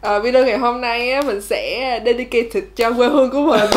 Video ngày hôm nay á, mình sẽ dedicated cho quê hương của mình.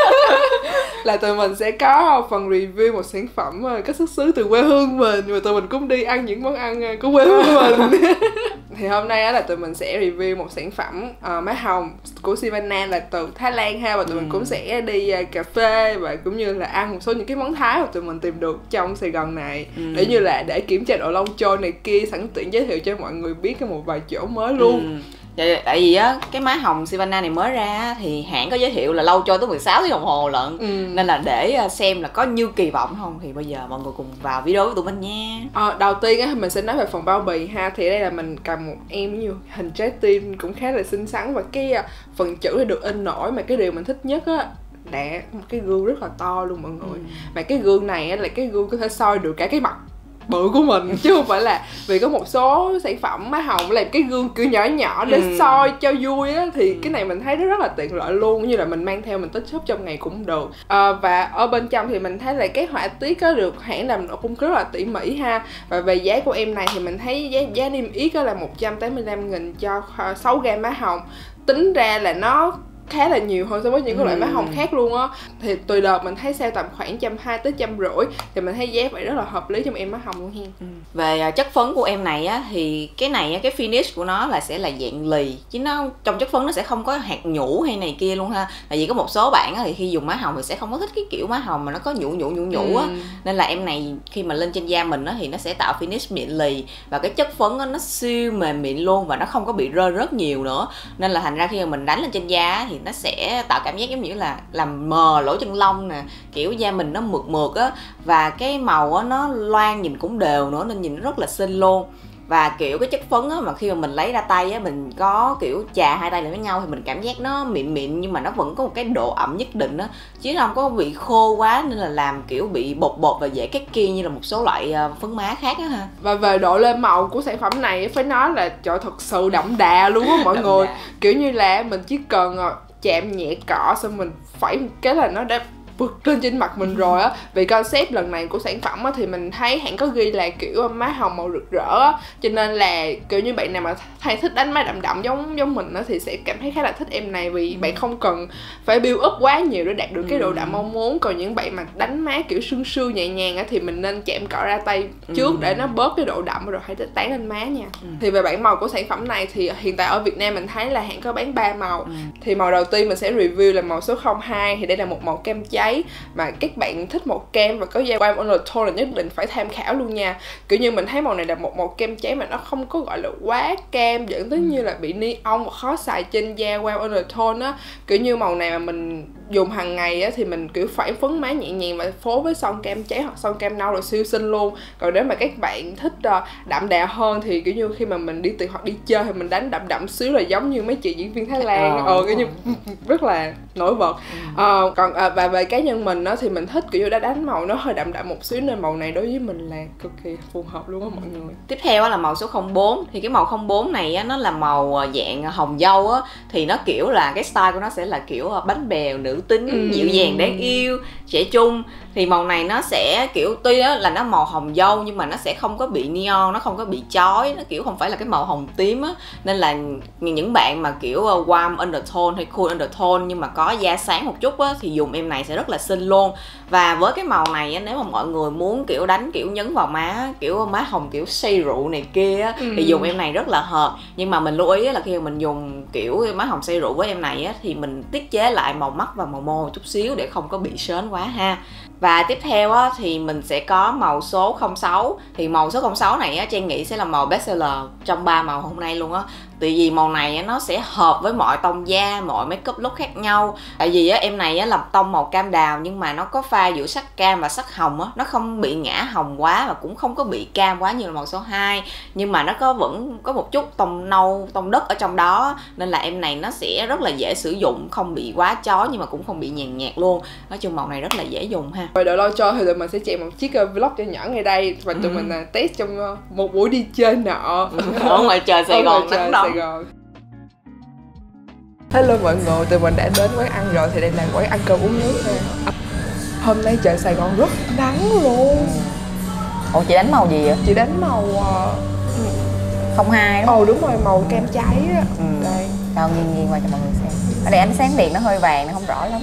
Là tụi mình sẽ có phần review một sản phẩm có xuất xứ từ quê hương mình, và tụi mình cũng đi ăn những món ăn của quê hương của mình. Thì hôm nay á, là tụi mình sẽ review một sản phẩm má hồng của Sivana là từ Thái Lan ha, và tụi mình cũng sẽ đi cà phê và cũng như là ăn một số những cái món Thái mà tụi mình tìm được trong Sài Gòn này, để như là để kiểm tra độ lâu trôi này kia, sẵn tiện giới thiệu cho mọi người biết cái một vài chỗ mới luôn. Tại vì á cái má hồng Sivana này mới ra thì hãng có giới thiệu là lâu trôi tới 16 tiếng đồng hồ lận, nên là để xem là có như kỳ vọng không thì bây giờ mọi người cùng vào video với tụi mình nha. Đầu tiên á mình sẽ nói về phần bao bì ha. Thì đây là mình cầm một em như hình trái tim cũng khá là xinh xắn, và cái phần chữ thì được in nổi, mà cái điều mình thích nhất á là một cái gương rất là to luôn mọi người. Mà cái gương này á là cái gương có thể soi được cả cái mặt bự của mình, chứ không phải là vì có một số sản phẩm má hồng làm cái gương kiểu nhỏ nhỏ để soi cho vui á, thì cái này mình thấy nó rất là tiện lợi luôn, như là mình mang theo mình tích shop trong ngày cũng được. Và ở bên trong thì mình thấy là cái họa tiết có được hãng làm cũng rất là tỉ mỉ ha. Và về giá của em này thì mình thấy giá niêm yết là 185.000 cho 6 gram má hồng. Tính ra là nó khá là nhiều hơn so với những cái loại má hồng khác luôn á. Thì tùy đợt mình thấy sale tầm khoảng 120 tới 150, thì mình thấy giá vậy rất là hợp lý trong em má hồng luôn hen. Về chất phấn của em này á thì cái này á, cái finish của nó là sẽ là dạng lì, chứ nó trong chất phấn nó sẽ không có hạt nhũ hay này kia luôn ha. Tại vì có một số bạn á thì khi dùng má hồng thì sẽ không có thích cái kiểu má hồng mà nó có nhũ á, nên là em này khi mà lên trên da mình á thì nó sẽ tạo finish mịn lì, và cái chất phấn á nó siêu mềm mịn luôn, và nó không có bị rơi rớt nhiều nữa, nên là thành ra khi mà mình đánh lên trên da á, thì nó sẽ tạo cảm giác giống như là làm mờ lỗ chân lông nè, kiểu da mình nó mượt mượt á, và cái màu á nó loang nhìn cũng đều nữa, nên nhìn nó rất là xinh luôn. Và kiểu cái chất phấn á mà khi mà mình lấy ra tay á, mình có kiểu chà hai tay lại với nhau thì mình cảm giác nó mịn mịn, nhưng mà nó vẫn có một cái độ ẩm nhất định á, chứ nó không có bị khô quá nên là làm kiểu bị bột bột và dễ cắt kia như là một số loại phấn má khác á ha. Và về độ lên màu của sản phẩm này phải nói là trời, thật sự đậm đà luôn á mọi người. Kiểu như là mình chỉ cần chạm nhẹ cọ xong mình phẩy một cái là nó đã vượt lên trên mặt mình rồi á. Vì concept lần này của sản phẩm á thì mình thấy hãng có ghi là kiểu má hồng màu rực rỡ á, cho nên là kiểu như bạn nào mà hay thích đánh má đậm đậm giống mình á thì sẽ cảm thấy khá là thích em này, vì bạn không cần phải build up quá nhiều để đạt được cái độ đậm mong muốn. Còn những bạn mà đánh má kiểu sương sương nhẹ nhàng á thì mình nên chạm cọ ra tay trước để nó bớt cái độ đậm rồi hãy tán lên má nha. Thì về bảng màu của sản phẩm này thì hiện tại ở Việt Nam mình thấy là hãng có bán 3 màu. Thì màu đầu tiên mình sẽ review là màu số 02, thì đây là một màu cam cháy, mà các bạn thích màu cam và có da warm undertone là nhất định phải tham khảo luôn nha. Kiểu như mình thấy màu này là một màu kem cháy mà nó không có gọi là quá cam dẫn tới như là bị neon và khó xài trên da warm undertone á. Kiểu như màu này mà mình dùng hàng ngày á thì mình kiểu phải phấn má nhẹ nhàng và phối với son cam cháy hoặc son cam nâu là siêu xinh luôn. Còn nếu mà các bạn thích đậm đà hơn thì kiểu như khi mà mình đi tiệc hoặc đi chơi thì mình đánh đậm đậm xíu là giống như mấy chị diễn viên Thái Lan, kiểu như rất là nổi bật. Còn và về cá nhân mình đó thì mình thích kiểu như đã đánh màu nó hơi đậm đậm một xíu, nên màu này đối với mình là cực kỳ phù hợp luôn á mọi người. Tiếp theo là màu số 04. Thì cái màu 04 này á, nó là màu dạng hồng dâu á, thì nó kiểu là cái style của nó sẽ là kiểu bánh bèo nữ tính, dịu dàng đáng yêu, trẻ trung. Thì màu này nó sẽ kiểu tuy đó là nó màu hồng dâu nhưng mà nó sẽ không có bị neon, nó không có bị chói, nó kiểu không phải là cái màu hồng tím á, nên là những bạn mà kiểu warm undertone hay cool undertone nhưng mà có da sáng một chút á thì dùng em này sẽ rất là xinh luôn. Và với cái màu này á, nếu mà mọi người muốn kiểu đánh kiểu nhấn vào má, kiểu má hồng kiểu say rượu này kia á, thì dùng em này rất là hợp. Nhưng mà mình lưu ý là khi mà mình dùng kiểu má hồng say rượu với em này á, thì mình tiết chế lại màu mắt và màu môi chút xíu để không có bị sến quá ha. Và tiếp theo á, thì mình sẽ có màu số 06. Thì màu số 06 này á, Trang nghĩ sẽ là màu bestseller trong 3 màu hôm nay luôn á. Tại vì màu này á, nó sẽ hợp với mọi tông da, mọi makeup look khác nhau. Tại vì á, em này á, là tông màu cam đào nhưng mà nó có pha giữa sắc cam và sắc hồng á. Nó không bị ngã hồng quá và cũng không có bị cam quá như là màu số 2. Nhưng mà nó vẫn có một chút tông nâu, tông đất ở trong đó. Nên là em này nó sẽ rất là dễ sử dụng, không bị quá chói nhưng mà cũng không bị nhàn nhạt luôn. Nói chung màu này rất là dễ dùng ha. Rồi độ lâu trôi thì tụi mình sẽ chạy một chiếc vlog cho nhỏ ngay đây, và tụi mình test trong một buổi đi chơi nọ ở ngoài trời Sài Gòn nắng nóng. Hello mọi người, tụi mình đã đến quán ăn rồi. Thì đây là quán ăn cơm uống nước ha. Hôm nay trời Sài Gòn rất nắng luôn. Ủa chị đánh màu gì vậy? Chị đánh màu 02 đúng rồi, màu cam cháy á. Đây Đâu nghiêng qua cho mọi người xem. Ở đây ánh sáng đèn nó hơi vàng, nó không rõ lắm.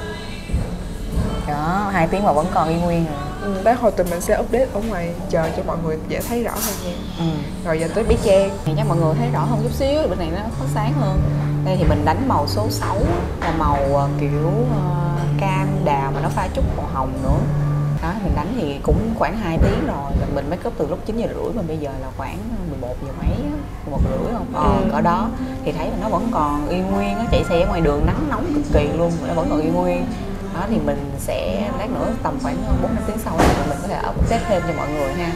Đó, 2 tiếng mà vẫn còn y nguyên rồi. Đấy, hồi tụi mình sẽ update ở ngoài chờ cho mọi người dễ thấy rõ hơn nha. Rồi giờ tới Bé Trang. Thì chắc mọi người thấy rõ hơn chút xíu, bên này nó có sáng hơn. Đây thì mình đánh màu số 6 là màu kiểu cam đào mà nó pha chút màu hồng nữa. Đó, mình đánh thì cũng khoảng 2 tiếng rồi. Mình make up từ lúc 9 giờ rưỡi mà bây giờ là khoảng 11 giờ mấy, 11 rưỡi không? Cỡ đó. Thì thấy là nó vẫn còn y nguyên á, chạy xe ở ngoài đường nắng nóng cực kỳ luôn, nó vẫn còn y nguyên. Đó thì mình sẽ lát nữa tầm khoảng 4-5 tiếng sau thì mình có thể update thêm cho mọi người ha.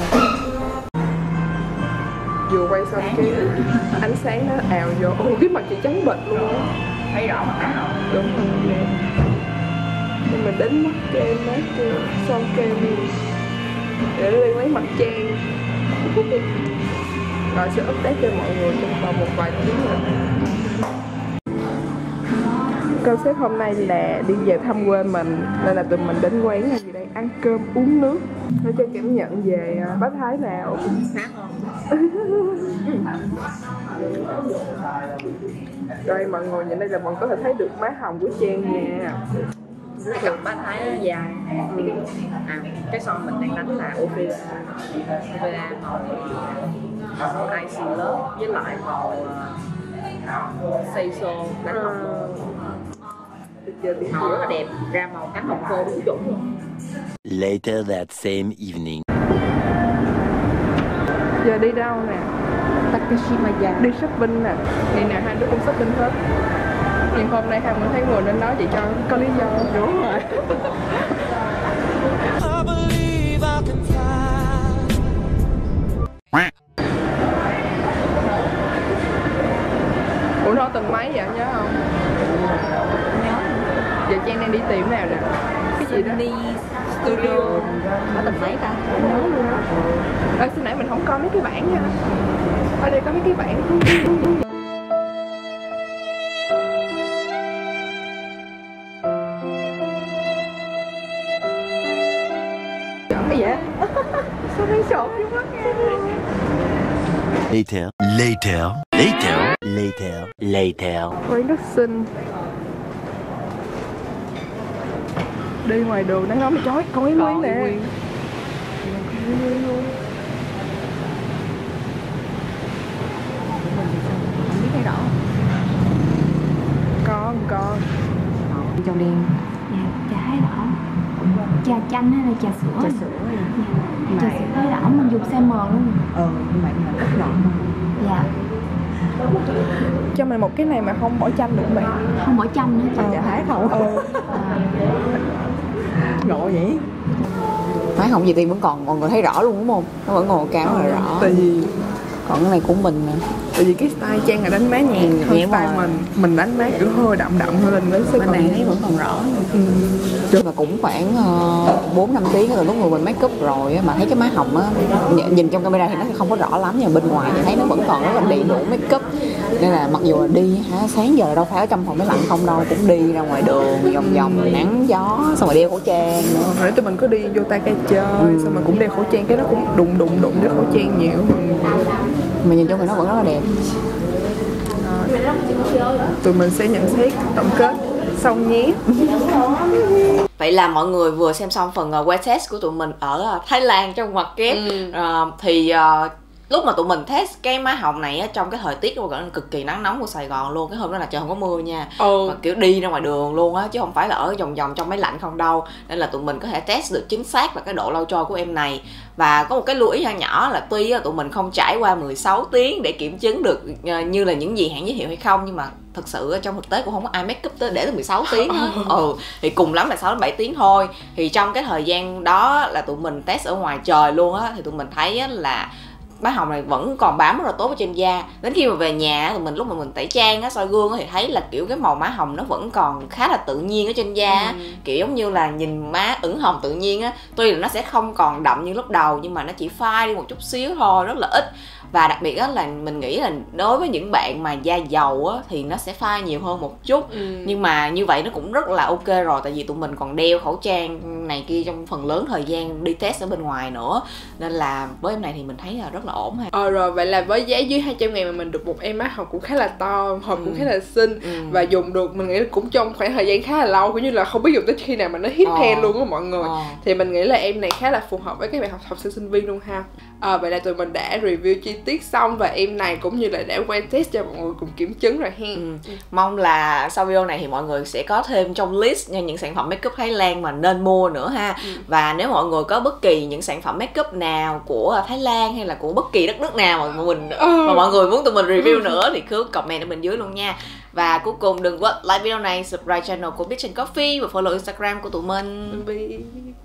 Vừa quay xong cái ánh sáng nó ào vô, ôi cái mặt chị trắng bệch luôn á. Thấy rõ mặt đó không? Đúng rồi. Nên mình đến mắt kem đó chưa, son kem để lên lấy mặt Trang. Rồi sẽ update cho mọi người trong vòng một vài tiếng nữa. Concept hôm nay là đi về thăm quê mình nên là tụi mình đến quán là gì đây, ăn cơm uống nước để cho cảm nhận về Bá Thái nào. Sáng không? Rồi mọi người nhìn đây là mọi người có thể thấy được má hồng của Trang nha. Cái cặp Bá Thái nó dài. Cái son mình đang đánh là Opera màu Icy Love với lại màu Seiso đánh hồng. Màu rất là đẹp, ra màu cánh hồng khô đúng chuẩn luôn. Later that same evening. Giờ đi đâu nè? Takashimaya. Đi shopping nè. Ngày nào hai đứa cũng shopping hết. Nhưng hôm nay hai mình thấy ngồi nên nói vậy cho có lý do. Đúng rồi. Ủa nó tầng mấy vậy nhớ không? Nhớ. Giờ Trang đang đi tìm nào nè? Cái gì đó? Đi studio. Ở tầng mấy ta? Không nhớ luôn á. Xin nãy mình không có mấy cái bảng nha. Ở đây có mấy cái bảng. Cái gì vậy? Sao thấy sộn chứ mắt nghe. Later, later, later, later, later. Quán rất xinh. Đi ngoài đường nắng nóng mà chói, con Ý Nguyên nè. Không biết thấy rõ không? Con. Châu đen. Dạ, trà thấy rõ. Trà chanh hay là trà sữa? Trà sữa. Trà sữa thấy rõ, mình dùng xe mờ luôn. Nhưng mà ít gọn hơn. Dạ. Cho mình một cái này mà không bỏ chanh được bạn. Không bỏ chanh nữa. Trà thái không? Ngộ vậy? Thái không gì thì vẫn còn mọi người thấy rõ luôn đúng không? Nó vẫn ngồi cao là rõ. Tại vì Còn cái này của mình nè. Tại vì cái style Trang là đánh má nhạt hơn style mình đánh má kiểu hơi đậm hơn lên nó sẽ bên này thấy vẫn còn rõ. Nhưng mà cũng khoảng 4-5 tiếng từ lúc người mình make up rồi mà thấy cái má hồng á, nhìn trong camera thì nó không có rõ lắm, nhưng mà bên ngoài thì thấy nó vẫn còn rất là đầy đủ make up. Nên là mặc dù là đi sáng giờ đâu phải ở trong phòng máy lạnh không đâu, cũng đi ra ngoài đường vòng nắng gió xong rồi đeo khẩu trang nữa. Hồi tụi mình có đi vô Taka chơi xong rồi cũng đeo khẩu trang, cái nó cũng đụng với khẩu trang nhiều. Mà nhìn chung thì nó vẫn rất là đẹp. Tụi mình sẽ nhận xét tổng kết xong nhé. Vậy là mọi người vừa xem xong phần quay test của tụi mình ở Thái Lan trong ngoặc kép. Thì lúc mà tụi mình test cái má hồng này á, trong cái thời tiết cực kỳ nắng nóng của Sài Gòn luôn, cái hôm đó là trời không có mưa nha, mà kiểu đi ra ngoài đường luôn á, chứ không phải là ở vòng trong máy lạnh không đâu, nên là tụi mình có thể test được chính xác là cái độ lâu trôi của em này. Và có một cái lưu ý nhỏ là tuy tụi mình không trải qua 16 tiếng để kiểm chứng được như là những gì hãng giới thiệu hay không, nhưng mà thực sự trong thực tế cũng không có ai make up để tới 16 tiếng hết. Thì cùng lắm là 6-7 tiếng thôi. Thì trong cái thời gian đó là tụi mình test ở ngoài trời luôn á, thì tụi mình thấy là má hồng này vẫn còn bám rất là tốt ở trên da. Đến khi mà về nhà tụi mình lúc mà mình tẩy trang á, soi gương á, thì thấy là kiểu cái màu má hồng nó vẫn còn khá là tự nhiên ở trên da. Kiểu giống như là nhìn má ửng hồng tự nhiên á. Tuy là nó sẽ không còn đậm như lúc đầu, nhưng mà nó chỉ phai đi một chút xíu thôi, rất là ít. Và đặc biệt á là mình nghĩ là đối với những bạn mà da dầu á thì nó sẽ phai nhiều hơn một chút. Nhưng mà như vậy nó cũng rất là ok rồi, tại vì tụi mình còn đeo khẩu trang này kia trong phần lớn thời gian đi test ở bên ngoài nữa. Nên là với em này thì mình thấy là rất là là ổn ha. Rồi vậy là với giá dưới 200.000 mà mình được một em mắt hộp cũng khá là to, hộp cũng khá là xinh, và dùng được mình nghĩ là cũng trong khoảng thời gian khá là lâu, cũng như là không biết dùng tới khi nào mà nó hit trend luôn á mọi người. Thì mình nghĩ là em này khá là phù hợp với các bạn học sinh sinh viên luôn ha. Vậy là tụi mình đã review chi tiết xong, và em này cũng như là đã quay test cho mọi người cùng kiểm chứng rồi hen. Mong là sau video này thì mọi người sẽ có thêm trong list những sản phẩm makeup Thái Lan mà nên mua nữa ha. Và nếu mọi người có bất kỳ những sản phẩm makeup nào của Thái Lan hay là của bất kỳ đất nước nào mà mọi người muốn tụi mình review nữa thì cứ comment ở bên dưới luôn nha. Và cuối cùng đừng quên like video này, subscribe channel của Beach and Coffee và follow Instagram của tụi mình.